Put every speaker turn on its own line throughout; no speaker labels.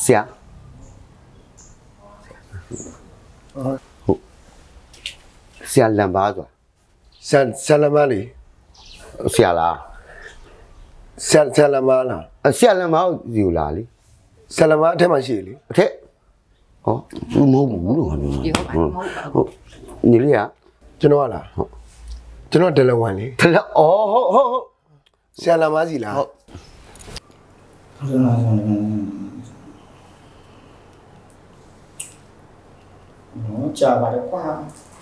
Xia. Xia làm bao rồi?
Xia làm bao đi?
Xia là.
Xia làm bao là?
Xia làm bao nhiều là đi.
Xia làm bao thế mà gì đi?
Thế. Ồ, mau bù rồi. Như thế à?
Cho nó là. Cho nó là quan đi.
Thế là ồ.
Xia làm bao gì là?
Nó chờ vào đấy qua.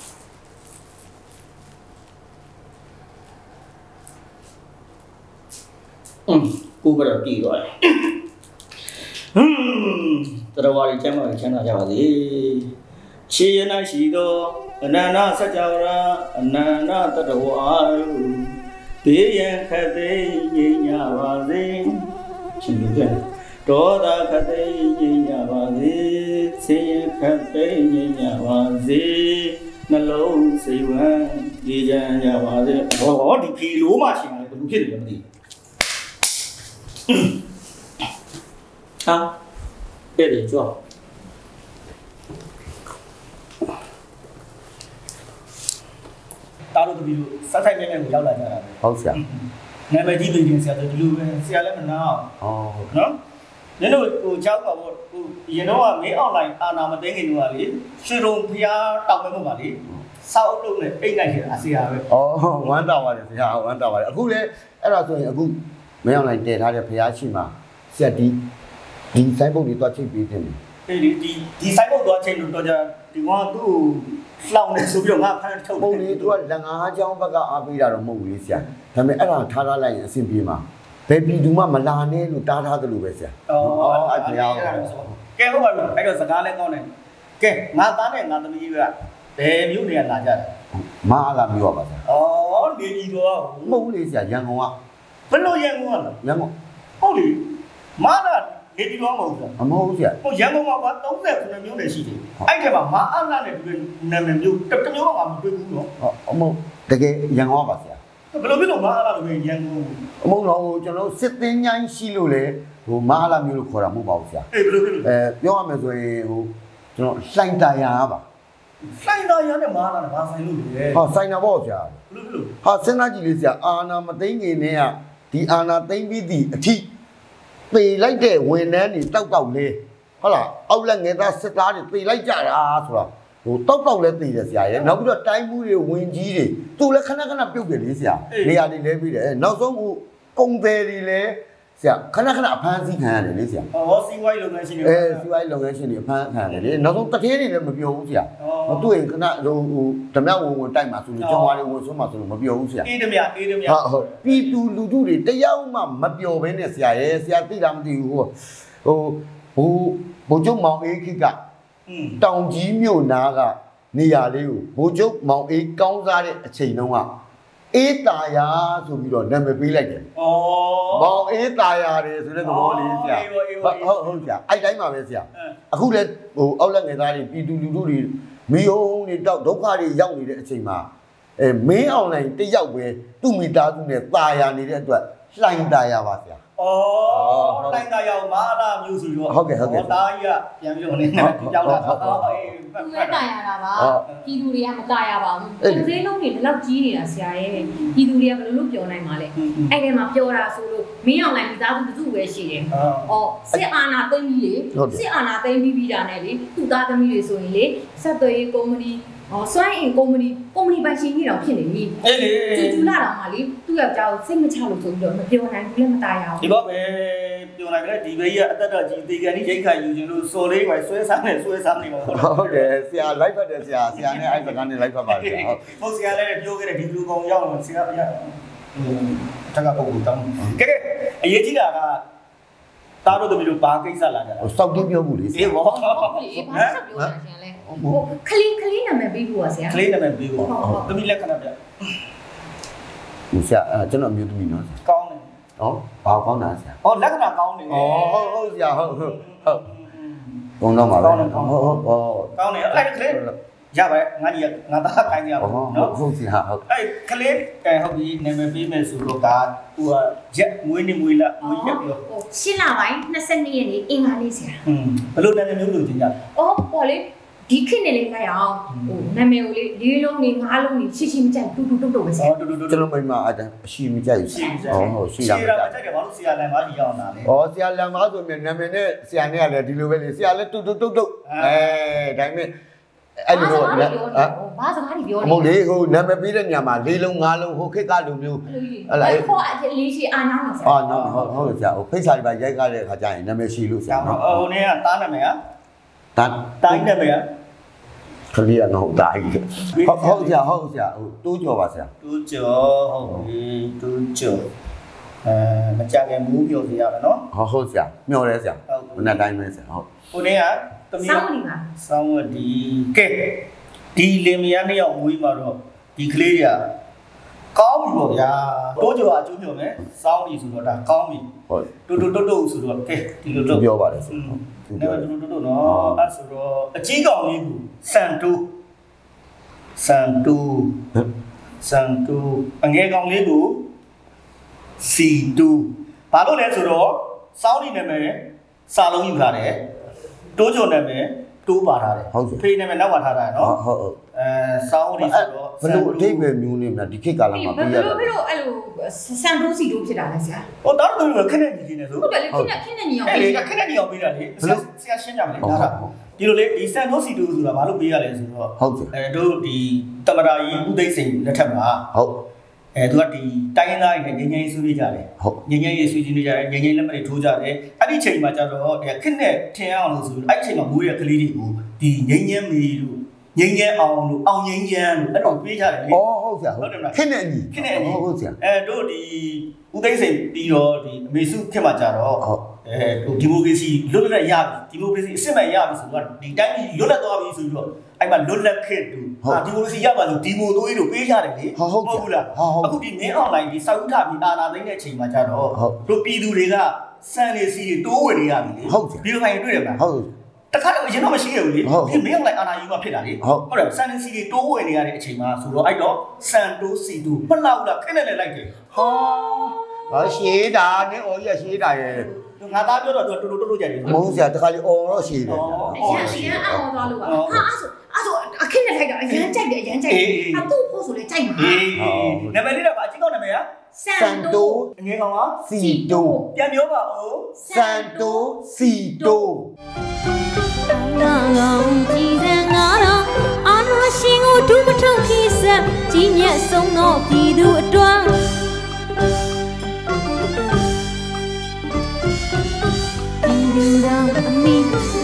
Cô bắt đầu đi rồi. Tôi vào đi chém nào chào gì. Chi na chi đó, na sa chào ra, na tôi đầu vào. Tí khai tế nhị nhà vào gì. Chỉ được rồi. Đó ta khai tế nhị nhà vào gì. Xí khai tế nhị nhà vào gì. Nó lâu xí vang đi ra nhà vào gì. Ồ, đi kỳ lúa mà chỉ là cái lúa kia được gì. À, biết được chưa? Tao được video, sát thay nhanh của nhau lại nha.
Không xia.
Ngày mai đi về xia tôi lưu về xia lấy mình nào.
Ồ.
Nó, nếu nó cháu bảo you know mấy online nào mà tiếng người ngoài đi, sử dụng thì tao mới mà đi. Sau lúc này anh này thì xia về.
Ồ, quan trọng là xia, quan trọng là.အခုလေအဲ့ဒါဆိုရင်အခုမင်းအောင်လိုက်တည်ထားတဲ့ဖျားရှိမှာဆက်ဒီဆိုင်ပုတ်တွေတွားချိတ်ပေးတယ်
ဒီဆိုင်ပုတ်တော့ချိန်လို့တော့ဒီကောင်သူ့လောင်နေဆိုပြီးတော့ငါဖမ်းထုတ်
ပုံလေးသူကလက်ငါးချောင်းဘက်ကအားပေးတာတော့မဟုတ်ဘူးလေဆရာဒါပေမဲ့အဲ့ဒါထားလိုက်ရင်အဆင်ပြေမှာဘယ်ပြည်သူမှမလာနဲ့လို့တားထားသလိုပဲဆရာအဲ့ဖျား
ကဲဟုတ်ပါပြီအဲ့တော့စကားလည်းကောင်းတယ်ကဲငါသားနဲ့ငါသမီးကဘယ်မြို့နေရလာကြတယ်
မအားလာမျိုးပါဆရာ
နေကြီးတော့
မဟုတ်လေဆရာရန်ကုန်က
ဘယ်လိုရန်ကုန်ကလဲ
ရန်ကုန်
ဟုတ်လေမားလာနေကြီးတော့မဟုတ်ဘူး
မဟုတ်ဆရာ
ဟိုရန်ကုန်မှာက39မြို့နယ်ရှိတယ်အဲ့ထဲမှာမားအလာနဲ့ဒီနာမည်မျိုးတစ်မျိုးမှမတွေ့ဘူးနော်
အမဟုတ်တကယ်ရန်ကုန်ပါဆရာ
ဘယ်လိုဖြစ်လို့မားအလာလို့ရန်ကုန်
အမဟုတ်တော့ကျွန်တော်စစ်သင်းញိုင်းရှိလို့လေဟိုမအားလာမျိုးလို့ခေါ်တာမဟုတ်ပါဘူးဆရာ
အေးဘယ်လိုဖြစ်လို့
ပြောရမယ်ဆိုရင်ဟိုကျွန်တော်လှိုင်တာယာပါ
လှိုင်တာယာနဲ့မားလာတယ်ဘာဆိုင်လို့လဲ
ဟာဆိုင်တာပေါ့ဆရာ
ဘယ်လိုဖြစ်လို့
ဟာစဉ်းစားကြည့်လေဆရာအာနာမသိငင်နဲ့ကဒီအာနာသိမ့်ပြီးသည့်အထိပေလိုက်တဲ့ဝန်ထမ်းတွေတောက်လေးဟုတ်လားအောက်လက်ငယ်သားစစ်သားတွေပေလိုက်ကြတာဆိုတော့ဟိုတောက်လဲသိတယ်ဆရာရဲ့နောက်ပြီးတော့တိုင်းမှုတွေဝင်ကြီးတွေသူလည်းခဏခဏပြုတ်တယ်လေဆရာနေရာတွေလဲပြီးတယ်နောက်ဆုံးဟိုပုံသေးတွေလဲဆရာခဏခဏအဖမ်းဆီးခံရတယ်လေဆရာ
စီးပွားရေးလုပ်ငန်းရှင်တွေ
စီးပွားရေးလုပ်ငန်းရှင်တွေအဖမ်းခံရတယ်လေနောက်ဆုံးတထေးတွေလည်းမပြောဘူးဆရာသူ့ရင်ခဏဟိုဓမြဝင်တိုက်မှာဆိုလို့ကျောင်းဝါတွေဝင်ဆွမှာဆိုလို့မပြောဘူးဆရာ
အေးဓမြ
ဟုတ်ပြည်သူလူထုတွေတယောက်မှမပြောဘဲနဲ့ဆရာရဲ့ဆရာသိတာမသိဘူးဟိုဘိုးကျုံမောင်အေးခိကတောင်ကြီးမြို့နာကနေရာလေးကိုဘိုးကျုံမောင်အေးကောင်းစားတဲ့အချိန်တုန်းကအေးတာယာဆိုပြီးတော့နာမည်ပေးလိုက်တယ်
။အော်
မောင်အေးတာယာတယ်ဆိုတဲ့သဘောလေးဆရာဟုတ်ဆရာအဲ့တိုင်းပါပဲဆရာအခုလဲဟိုအောက်လက်ငယ်သားတွေပြည်သူလူထုတွေမီးဟုံးတွေတောက်ဒုက္ခတွေရောက်နေတဲ့အချိန်မှာမင်းအောင်လိုင်းတယောက်ပဲသူ့မိသားစုနဲ့တာယာနေတဲ့အတွက်လှိုင်တာယာပါဆရာ
။အော်လှိုင်တာယာမာလာမျိုးစီတော့
ဟုတ်ကဲ့
တာကြီးကပြန်ပြီးတော့နေပြောင်းလာတော့
သူလည်းတာယာတာပါပြည်သူတွေကမတာယာပါဘူး။ဒီသေးလုံးတွေဒီလောက်ကြီးနေတာဆရာရဲ့ပြည်သူတွေကဘယ်လိုလုပ်ပြောနိုင်မှာလဲ။အဲ့ဒီမှာပြောတာဆိုလို့မင်းအောင်လိုင်းမိသားစုတူပဲရှိတယ်။အော်စစ်အာဏာသိမ်းပြီးလေစစ်အာဏာသိမ်းပြီးတာနဲ့လေသူ့သားသမီးတွေဆိုရင်လေဆက်သွယ်ရေးကုမ္ပဏီစွမ်းအင်ကုမ္ပဏီပိုင်ရှင်ကြီးတော့ဖြစ်နေပြီ
အေးလေ
တူလာတော့မှလေသူ့ယောက်ျားကိုစိတ်မချလို့ဆိုပြီးတော့မပြောနိုင်ဘူးလည်းမตายရဘူး
ဒီဘောပဲပြောနိုင်ကြတယ်ဒီဘေးကြီးကအသက်တော်ကြီးတေကန်ကြီးရိတ်ခါယူခြင်းလို့စော်လေးပဲဆွဲစားနေမှာ
ဟုတ်တယ်ဆရာလိုက်ဖတ်တယ်ဆရာနဲ့အဲ့စကားနဲ့လိုက်ဖတ်ပါတယ်
ဟုတ်ဆရာလည်းပြောခဲ့တယ်ဒီလူကောင်ရောက်တော့ဆရာတက်ကပုံတောင်းကဲအရေးကြီးတာကတားတို့သမီးတို့ဘာကိစ္စလာကြတာ
စောက်တင်းပြောဘူးလေ
အေးဘော
အေးဘာဆက်ပြောတာရှင်လဲဟိုခလီနာမည်ပေးဖို့ပါဆရာ
ခလီနာမည်ပေးဖို့သမီးလက်ခဏပြ
ဆရာကျွန်တော်မျိုးသမီးနော်
ကောင်းတယ်
ဟောဘာကောင်းတာဆရာ
လက္ခဏာကောင်းတယ်
ဟုတ်ဆရာဟုတ်ကောင်းတော့ပါပဲ
ကောင်းတယ်အဲ့ဒါခလီရပါတယ်ငါကြီးငါသားကိုင်းကြပါဘူးနော်
ဟုတ်စီဟာဟုတ်
အဲ့ကလေးဟုတ်ပြီနာမည်ပေးမယ်ဆိုတော့ကဟိုရက်မွေးနေမွေးလာမွေးရက်ပြော
ရှင်းလာပိုင်း22ရက်နေ့အင်္ဂါနေ့ဆရာ
ဘယ်လိုနာမည်မျိုးလို့သင်ကြလဲ
အော်ပေါ်လေဒီခေတ်နဲ့လေးလိုက်အောင်ဟိုနာမည်ကိုလေ၄လုံးနေ၅လုံးနေရှိရှိမကြိုက်တူတူတုတ်တုတ်ပဲဆရာ
တူတူတုတ်
ကျွန်တော်မိမအတန်းအရှိမကြိုက်ဘူးဟုတ်ရှိတာ
မကြိုက်တယ်ဘာလို့ဆရာလမ်းမားကြီးရောက်လာလဲ
ဩဆရာလမ်းမားဆိုမြနာမည်နဲ့ဆရာနဲ့ကလည်းဒီလိုပဲလေဆရာလည်းတူတူတုတ်တုတ်ဒါပေမဲ့အဲ့လို
ဘာစကားတွေပြော
နေမဟုတ်လေဟိုနာမည်ပေးတဲ့ညမှာ၄လုံး၅လုံးဟိုခေတ်ကလိုမျိုး
ဟလာခေါ်အလေးရှိအာနောင်းဆရာ
နော်ဟုတ်ဆရာဟိုဖိတ်စာတွေပါရိုက်ကြတဲ့အခါကျရင်နာမည်ရှိလို့ဆရာ
နော်ဟိုနေ့ကတားနာမည်ကတိုင်းနာမည်က
ခလီရနော်တိုင်းဟုတ်ဆရာဟိုတိုးကြော်ပါဆရာ
တိုးကြော်ဟုတ်ပြီတိုးကြော်မကြခင်မူးပြောစီရမယ်နော်
ဟုတ်ဆရာမျှော်ရဲဆရာမနေ့တိုင်းပဲဆရာဟုတ်
ဟိုနေ့က
သမီးစောင်းဝတီပါ
စောင်းဝတီကဲဒီလင်မယားနှစ်ယောက်မွေးမှာတော့ဒီကလေးတွေကကောင်းပြီပေါ့ဗျာတိုးကြော်အကျိုးညွှန်မယ်စောင်းပြီဆိုတော့ဒါကောင်းပြီ
ဟုတ်
တူတူတုတ်ဆိုတော့ကဲဒီလို
ပြောပါတယ်ဆရာ
နေမတူတူတူနော်အဲ့ဆိုတော့အကြီးကောင်လေးကိုစန်တူအငယ်ကောင်လေးကိုစီတူဘာလို့လဲဆိုတော့စောင်းနေနာမည်စာလုံးယူထားတယ်တိုးကြော်နာမည်တိုးပါထားတယ်ဖေးနာမည်နောက်ပါထားတာနော်
ဟုတ်
စောင်းနေဆိုတော့
ဘယ်လိုအထိပ္ပယ်မျိုးနေမလားဒီခေတ်ကာလမှာပြရတာ
ဘယ်လိုအဲ့လိုစန်တိုးစီတိုးဖြစ်တာလဲဆရာ
ဟိုတော့တို့ခက်နေနေဆို
ဟုတ်တယ်လေခက်နေညီအောင်
အဲ့လေခက်နေညီအောင်ပေးတာလေဆရာရှင်းကြမယ်လေဒါကဒီလိုလေဒီစန်တိုးစီတိုးဆိုတာဘာလို့ပေးရလဲဆိုတော့
ဟုတ်တယ်
တို့ဒီတမရာကြီးဦးသိန်းစိန်လက်ထက်မှာ
ဟုတ်
သူကဒီတိုင်းရင်းသားတွေနဲ့ငြိမ်းဆွေးနွေးကြတယ်ငြိမ်းဆွေးနွေးကြတယ်ငြိမ်းလက်မှတ်တွေထိုးကြတယ်အဲ့ဒီချိန်မှာကျတော့ခက်နဲ့ထင်အောင်လို့ဆိုအဲ့ဒီချိန်မှာမွေးရကလေးတွေကိုဒီငြိမ်းမေလို့ငြိမ်းအောင်လို့အောင်ငြိမ်းချမ်းလို့အဲ့တော့ပေးကြတယ်လေ
ဟုတ်ဆရာဟုတ်တယ်မလားခက်နဲ့အညီ
ဟုတ်ဆရာတို့ဒီဦးသိန်းစိန်ပြီးတော့ဒီအမေစုခင်မှာကြတော့တို့ဒီမိုကရေစီလွတ်လပ်ရပြီဒီမိုကရေစီအစစ်မှန်ရပြီဆိုတော့ဒီတိုင်းပြည်လွတ်လပ်သွားပြီဆိုတော့အဲ့မှာလွတ်လပ်ခဲ့တူဒီမိုကရေစီရပါလို့ဒီမိုသွေးတို့ပေးကြတယ်လေ
ဟုတ်
ဘူးလားအခုဒီမင်းအွန်လိုင်းဒီစာဥထပြီးအာနာသိန်းတဲ့အချိန်မှာကြတော့တို့ပြည်သူတွေကစံနေစီတိုးဝင်နေရပြီလေဒီလိုခိုင်းတွေ့တယ်ဗျာ
ဟုတ်
တခါတော့အရင်တော့မရှိခဲ့ဘူးလေဒီမင်းအွန်လိုင်းအာနာယူမှဖြစ်တာလေဟုတ်တယ်စံနေစီတိုးဝင်နေရတဲ့အချိန်မှာဆိုတော့အဲ့တော့စံတိုးစီတိုးမလောက်လားခက်နေလိုက်တယ်
ဟာရှေးတာနဲ့အော်ရရှေးတာရဲ့
ငါသားပြောတော့တူတူကြတယ်
မဟုတ်ဆရာတခါလေအော်တော့ရှေးတယ်
အရန်အော်သွားလို့ပါဟာအဲ့ဆိုအခင်းနဲ့ထိုက်တာအရန်ကြိုက်တယ်အတူဖို့ဆိုလေကြိုက်မှာ
နာမည်လေးတော့အကြီးကောင်းနာမည်က
စန်တို
အငယ်ကောင်က
စီတို
ပြန်ပြောပါဦး
စန်တိုစီတို
ငါကောင်ကြည်စံငါတော့အာနာရှင်ကိုဒုမထုံဖြစ်ဆက်ကြီးမြတ်ဆုံးသောပြည်သူအတွက်ပြည်သူတော်အမိ